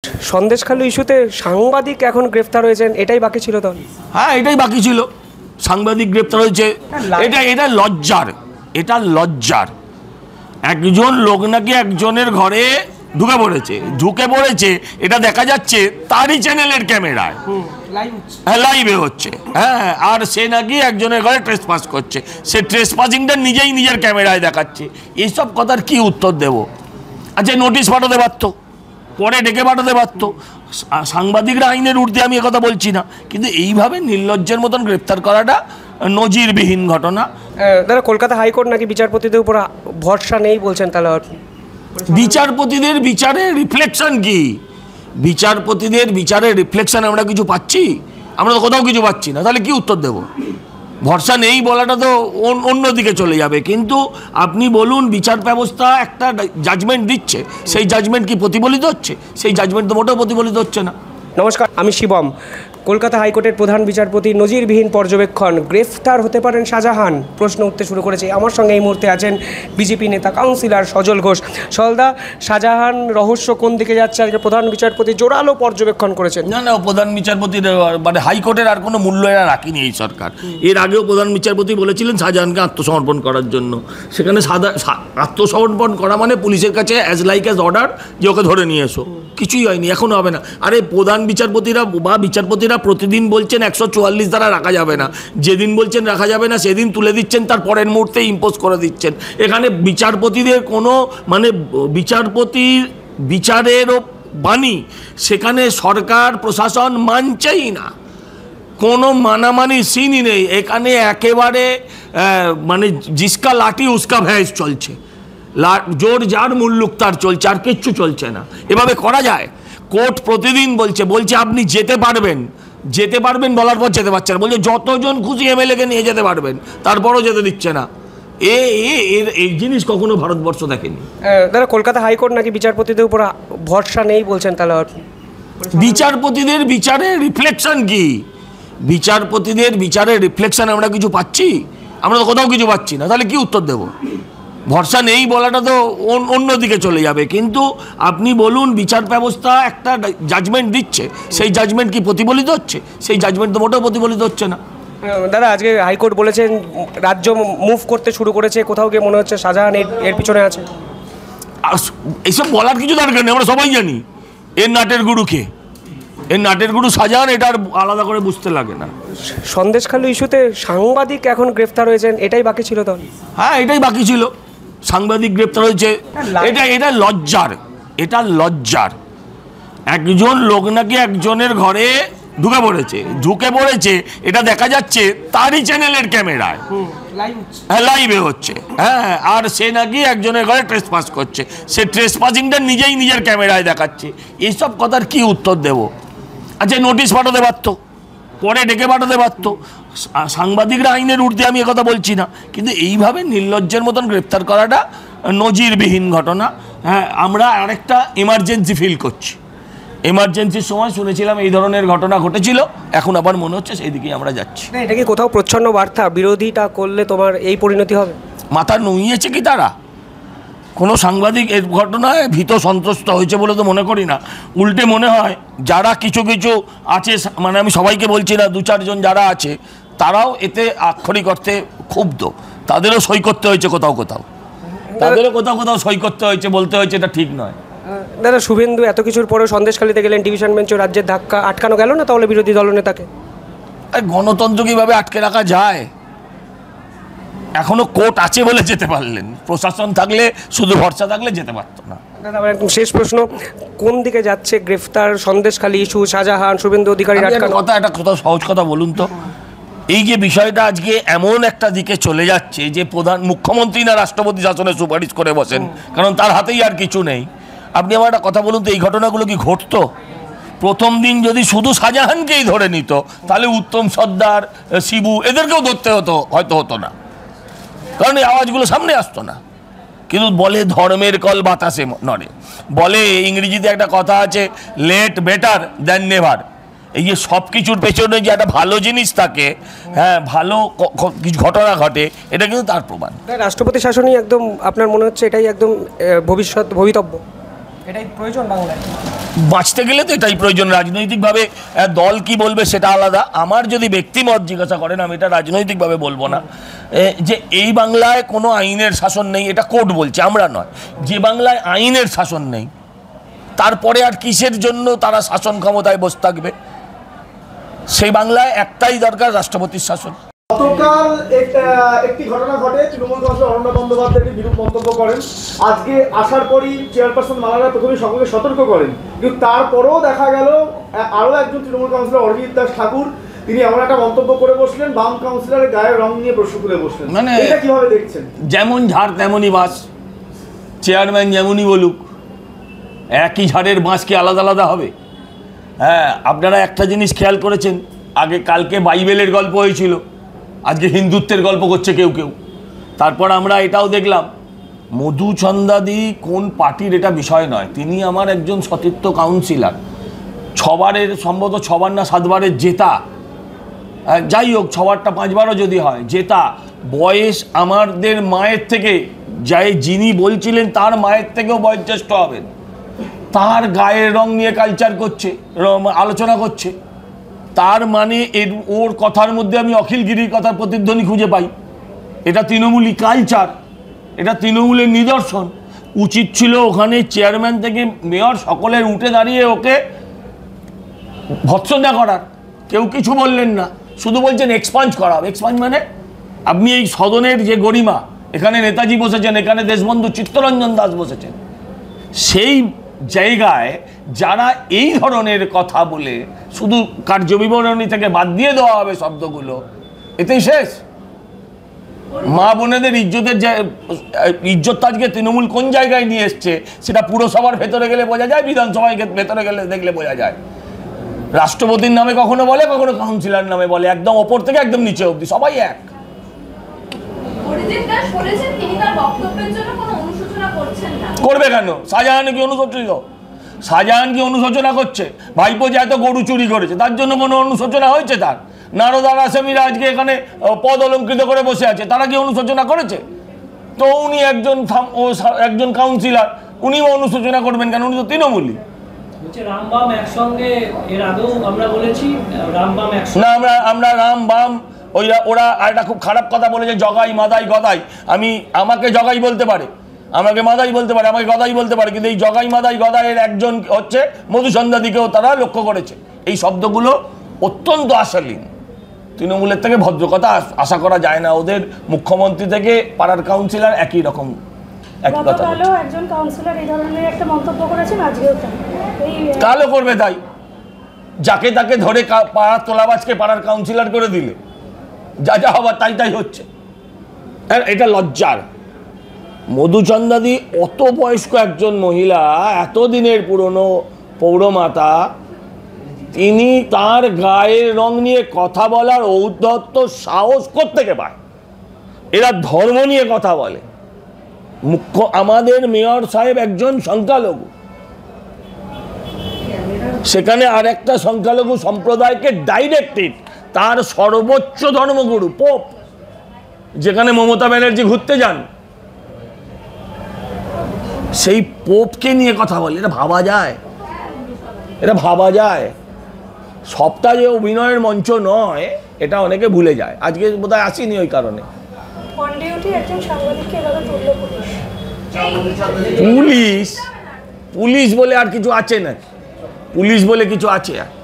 সন্দেশখালী ইস্যুতে সাংবাদিক এখন গ্রেফতার হয়েছেন, এটাই বাকি ছিল তো? হ্যাঁ, এটাই বাকি ছিল। সাংবাদিক গ্রেফতার হয়েছে, এটা লজ্জার। এটা লজ্জার। একজন লোক নাকি একজনের ঘরে ঢুকে পড়েছে, এটা দেখা যাচ্ছে তারই চ্যানেলের ক্যামেরায়, লাইভে হচ্ছে। হ্যাঁ, আর সে নাকি একজনের ঘরে ট্রেসপাস করছে, সে ট্রেসপাসিংটা নিজের ক্যামেরায় দেখাচ্ছে। এইসব কথার কি উত্তর দেব? আচ্ছা, নোটিশ পাঠাতে পারতো, পরে ডেকে পাঠাতে পারতো। সাংবাদিকরা আইনের ঊর্ধ্বে, আমি একথা বলছি না, কিন্তু এইভাবে নির্লজ্জের মতন গ্রেপ্তার করাটা নজিরবিহীন ঘটনা। দাদা, কলকাতা হাইকোর্ট নাকি বিচারপতিদের উপর ভরসা নেই বলছেন, তাহলে বিচারপতিদের বিচারের রিফ্লেকশন কি? বিচারপতিদের বিচারের রিফ্লেকশন আমরা কিছু পাচ্ছি? আমরা তো কোথাও কিছু পাচ্ছি না, তাহলে কি উত্তর দেব? ভরসা নেই বলাটা তো অন্যদিকে চলে যাবে। কিন্তু আপনি বলুন, বিচার ব্যবস্থা একটা জাজমেন্ট দিচ্ছে, সেই জাজমেন্ট কি প্রতিফলিত হচ্ছে? সেই জাজমেন্ট তো মোটেও প্রতিফলিত হচ্ছে না। নমস্কার, আমি শিবম। কলকাতা হাইকোর্টের প্রধান বিচারপতি নজিরবিহীন পর্যবেক্ষণ, গ্রেফতার হতে পারেন শাহজাহান, প্রশ্ন উঠতে শুরু করেছে। আমার সঙ্গে এই মুহূর্তে আছেন বিজেপি নেতা কাউন্সিলর সজল ঘোষ। সলদা, শাহজাহান রহস্য কোন দিকে যাচ্ছে আজকে প্রধান বিচারপতি জোরালো পর্যবেক্ষণ করেছেন। না, প্রধান বিচারপতির মানে হাইকোর্টের আর কোনো মূল্য এরা রাখেনি এই সরকার। এর আগেও প্রধান বিচারপতি বলেছিলেন শাহজাহানকে আত্মসমর্পণ করার জন্য। সেখানে আত্মসমর্পণ করা মানে পুলিশের কাছে অ্যাজ লাইক অ্যাজ অর্ডার, যে ওকে ধরে নিয়ে এসো। কিছুই হয়নি, এখনও হবে না। আরে প্রধান বিচারপতিরা বা বিচারপতিরা প্রতিদিন বলছেন 144 দ্বারা রাখা যাবে না, যেদিন বলছেন রাখা যাবে না সেদিন তুলে দিচ্ছেন, তার পরের মুহূর্তে ইম্পোজ করে দিচ্ছেন। এখানে বিচারপতিদের কোনো মানে বিচারপতির বিচারেরও বাণী সেখানে সরকার প্রশাসন মানছেই না, কোনো মানামানি সিনই নেই। এখানে একেবারে মানে জিসকা লাঠি উসকা ভ্যাস চলছে, জোর যার মুল্লুক তার চলছে, আর কিচ্ছু চলছে না। এভাবে করা যায়? কোর্ট প্রতিদিন বলছে আপনি যেতে পারবেন বলার পর যেতে পারছে না, বলছে যতজন খুশি এমএলএকে নিয়ে যেতে পারবেন, তারপরও যেতে দিচ্ছে না। এই জিনিস কখনো ভারতবর্ষ দেখেনি। দাদা, কলকাতা হাইকোর্ট নাকি বিচারপতিদের উপর ভরসা নেই বলছেন, তাহলে বিচারপতিদের বিচারের রিফ্লেকশন কি? বিচারপতিদের বিচারের রিফ্লেকশন আমরা কিছু পাচ্ছি? আমরা তো কোথাও কিছু পাচ্ছি না, তাহলে কি উত্তর দেব? ভরসা নেই বলাটা তো অন্যদিকে চলে যাবে। কিন্তু আপনি বলুন, বিচার ব্যবস্থা একটা জাজমেন্ট দিচ্ছে, সেই জাজমেন্ট কি প্রতিফলিত হচ্ছে? সেই জাজমেন্ট তো মোটেও প্রতিফলিত হচ্ছে না। দাদা, আজকে হাইকোর্ট বলেছেন রাজ্য মুভ করতে শুরু করেছে, কোথাও গিয়ে মনে হচ্ছে শাহজাহান এর পিছনে আছে। এইসব বলার কিছু দরকার নেই, আমরা সবাই জানি এর নাটের গুরুকে। এর নাটের গুরু শাহজাহান, এটা আর আলাদা করে বুঝতে লাগে না। সন্দেশখালী ইস্যুতে সাংবাদিক এখন গ্রেফতার হয়েছেন, এটাই বাকি ছিল তো? হ্যাঁ, এটাই বাকি ছিল। সাংবাদিক গ্রেপ্তার হয়েছে, এটা লজ্জার। এটা লজ্জার। একজন লোক নাকি একজনের ঘরে ঢুকে পড়েছে, এটা দেখা যাচ্ছে তারই চ্যানেলের ক্যামেরায়, লাইভে হচ্ছে। হ্যাঁ, আর সে নাকি একজনের ঘরে ট্রেসপাস করছে, সে ট্রেসপাসিংটা নিজের ক্যামেরায় দেখাচ্ছে। এইসব কথার কি উত্তর দেব? আচ্ছা, নোটিশ পাঠাতে পারতো, পরে ডেকে পাঠাতে পারতো। সাংবাদিকরা আইনের ঊর্ধ্বে, আমি একথা বলছি না, কিন্তু এইভাবে নির্লজ্জের মতন গ্রেপ্তার করাটা নজিরবিহীন ঘটনা। হ্যাঁ, আমরা আরেকটা এমার্জেন্সি ফিল করছি। এমার্জেন্সির সময় শুনেছিলাম এই ধরনের ঘটনা ঘটেছিল, এখন আবার মনে হচ্ছে সেই দিকেই আমরা যাচ্ছি। এটা কি কোথাও প্রচ্ছন্ন বার্তা? বিরোধিতা করলে তোমার এই পরিণতি হবে? মাথা নুইয়েছে কি তারা? কোনো সাংবাদিক এর ঘটনায় ভীত সন্ত্রস্ত হয়েছে বলে তো মনে করি না। উল্টে মনে হয় যারা কিছু আছে, মানে আমি সবাইকে বলছি না, 2-4 জন যারা আছে তারাও এতে আক্ষরিক অর্থে ক্ষুব্ধ। তাদেরও সই করতে হয়েছে কোথাও, তাদেরও কোথাও সই করতে হয়েছে, বলতে হয়েছে এটা ঠিক নয়। দাদা, শুভেন্দু এত কিছুর পরেও সন্দেশখালীতে গেলেন, ডিভিশন বেঞ্চে রাজ্যের ধাক্কা আটকানো গেল না তাহলে বিরোধী দলনেতাকে? গণতন্ত্র কিভাবে আটকে রাখা যায়? এখনো কোর্ট আছে বলে যেতে পারলেন, প্রশাসন থাকলে, শুধু ভরসা থাকলে যেতে পারতো না। দাদা, আমার একদম শেষ প্রশ্ন, কোন দিকে যাচ্ছে গ্রেফতার, সন্দেশখালী ইস্যু, শাহজাহান, শুভেন্দু অধিকারী আটকানো? একটা কথা সহজ কথা বলুন তো, এই যে বিষয়টা আজকে এমন একটা দিকে চলে যাচ্ছে যে মুখ্যমন্ত্রী না রাষ্ট্রপতি শাসনে সুপারিশ করে বসেন, কারণ তার হাতেই আর কিছু নেই। আপনি আমার একটা কথা বলুন তো, এই ঘটনাগুলো কি ঘটতো? প্রথম দিন যদি শুধু শাহজাহানকেই ধরে নিত, তাহলে উত্তম সর্দার, শিবু এদেরকেও ধরতে হতো না, কারণ এই আওয়াজগুলো সামনে আসতো না। কিন্তু বলে ধর্মের কল বাতাসে নড়ে, বলে ইংরেজিতে একটা কথা আছে, লেট বেটার দ্যান নেভার। এই যে সব কিছুর পেছনে যে একটা ভালো জিনিস থাকে, হ্যাঁ, ভালো কিছু ঘটনা ঘটে, এটা কিন্তু তার প্রমাণ। রাষ্ট্রপতি শাসনই একদম আপনার মনে হচ্ছে এটাই একদম ভবিতব্য? এটাই প্রয়োজন বাংলায়। বাঁচতে গেলে তো এটাই প্রয়োজন। রাজনৈতিকভাবে দল কি বলবে সেটা আলাদা। আমার যদি ব্যক্তিমত জিজ্ঞাসা করেন, আমি এটা রাজনৈতিকভাবে বলবো না যে এই বাংলায় কোনো আইনের শাসন নেই, এটা কোর্ট বলছে, আমরা নয়। যে বাংলায় আইনের শাসন নেই, তারপরে আর কিসের জন্য তারা শাসন ক্ষমতায় বসে থাকবে? সেই বাংলায় একটাই দরকার, রাষ্ট্রপতির শাসন। গতকাল একটি ঘটনা ঘটে, তৃণমূল কাউন্সিলর অরণ্য বন্দ্যোপাধ্যায় একটি বিরূপ মন্তব্য করেন। আজকে আসার পরই চেয়ারপারসন মালারা প্রথমে সকলকে সতর্ক করেন, কিন্তু তারপরেও দেখা গেল আরও একজন তৃণমূল কাউন্সিলর অরিজিৎ দাস ঠাকুর তিনি এমন একটা মন্তব্য করে বসলেন, বাম কাউন্সিলরের গায়ের রং নিয়ে প্রশ্ন তুলে বসলেন। মানে এটা কিভাবে দেখছেন? যেমন ঝাড় তেমনই বাঁশ, চেয়ারম্যান যেমনই বলুক, একই ঝাড়ের বাঁশ কি আলাদা আলাদা হবে? হ্যাঁ, আপনারা একটা জিনিস খেয়াল করেছেন, আগে কালকে বাইবেলের গল্প হয়েছিল, আজকে হিন্দুত্বের গল্প করছে কেউ কেউ। তারপর আমরা এটাও দেখলাম, মধুচন্দাদি কোন পার্টির এটা বিষয় নয়, তিনি আমার একজন সতীর্থ কাউন্সিলর, 6 বারের সম্ভবত 6 বার না 7 বারের জেতা, যাই হোক 6 বারটা 5 বারও যদি হয় জেতা, বয়স আমাদের মায়ের থেকে, যিনি বলছিলেন তার মায়ের থেকেও বয়োজ্যেষ্ঠ হবেন, তার গায়ের রং নিয়ে কালচার করছে, আলোচনা করছে। তার মানে ওর কথার মধ্যে আমি অখিলগিরির কথার প্রতিধ্বনি খুঁজে পাই। এটা তৃণমূলী কালচার, এটা তৃণমূলের নিদর্শন। উচিত ছিল ওখানে চেয়ারম্যান থেকে মেয়র সকলের উঠে দাঁড়িয়ে ওকে ভৎসনা করার, কেউ কিছু বললেন না, শুধু বলছেন এক্সপাঞ্জ করা। এক্সপাঞ্জ মানে আপনি এই সদনের যে গরিমা, এখানে নেতাজি বসেছেন, এখানে দেশবন্ধু চিত্তরঞ্জন দাস বসেছেন, সেই জায়গায় যারা এই ধরনের কথা বলে শুধু কার্যবিবরণী থেকে বাদ দিয়ে দেওয়া হবে শব্দগুলো, এতেই শেষ। মা বোনেদের ইজ্জত আজকে তৃণমূল কোন জায়গায় নিয়ে এসছে সেটা পুরসভার ভেতরে গেলে বোঝা যায়, বিধানসভায় ভেতরে গেলে দেখলে বোঝা যায়। রাষ্ট্রপতির নামে কখনো বলে, কখনো কাউন্সিলর নামে বলে, একদম ওপর থেকে একদম নিচে অবধি সবাই এক। করবে কেন? শাহজাহান কি অনুশোচিত? শাহজাহান কি অনুশোচনা করছে? ভাইপো যে এত গরু চুরি করেছে তার জন্য কোনো অনুশোচনা হয়েছে তার? নারদার আসামিরা আজকে এখানে পদ অলঙ্কৃত করে বসে আছে, তারা কি অনুশোচনা করেছে? তো উনি একজন কাউন্সিলর, উনিও অনুশোচনা করবেন কেন? উনি তো তৃণমূলী। রামবাম একসঙ্গে, এর আগেও আমরা বলেছি রামবাম একসঙ্গে না, আমরা রাম বাম ওরা একটা খুব খারাপ কথা বলেছে, জগাই মাদাই গদাই। আমাকে জগাই বলতে পারে, আমাকে মাদাই বলতে পারে, আমাকে গদাই বলতে পারে, কিন্তু এই জগাই মাদাই গদাইয়ের একজন হচ্ছে মধুসন্ধ্যাদিকেও তারা লক্ষ্য করেছে। এই শব্দগুলো অত্যন্ত অশালীন। তৃণমূলের থেকে ভদ্র কথা আশা করা যায় না। ওদের মুখ্যমন্ত্রী থেকে পাড়ার কাউন্সিলর একই রকম একই কথা। একজন কাউন্সিলর এই ধরনের একটা মন্তব্য করেছেন, আজকেও কালও করবে তাই। যাকে তাকে ধরে পাড়ার তোলাবাজকে পাড়ার কাউন্সিলর করে দিলে যা যা হবার তাই হচ্ছে। এটা লজ্জার। মধুচন্দাদি অত বয়স্ক একজন মহিলা, এতদিনের পুরনো পৌরমাতা, তিনি তার গায়ের রং নিয়ে কথা বলার ঔদ্ধত্য সাহস কোত্থেকে পায়? এরা ধর্ম নিয়ে কথা বলে। আমাদের মেয়র সাহেব একজন সংখ্যালঘু, সেখানে আরেকটা সংখ্যালঘু সম্প্রদায়কে ডাইরেক্টেড, তার সর্বোচ্চ ধর্মগুরু পোপ, যেখানে মমতা ব্যানার্জি ঘুরতে যান, সেই পোপকে নিয়ে কথা বলে। এটা ভাবা যায়? এটা ভাবা যায়? সবটা যে অভিনয়ের মঞ্চ নয়, এটা অনেকে ভুলে যায়। আজকে বোধহয় আসেনি ওই কারণে। পুলিশ বলে আর কিছু আছে না? পুলিশ বলে কিছু আছে?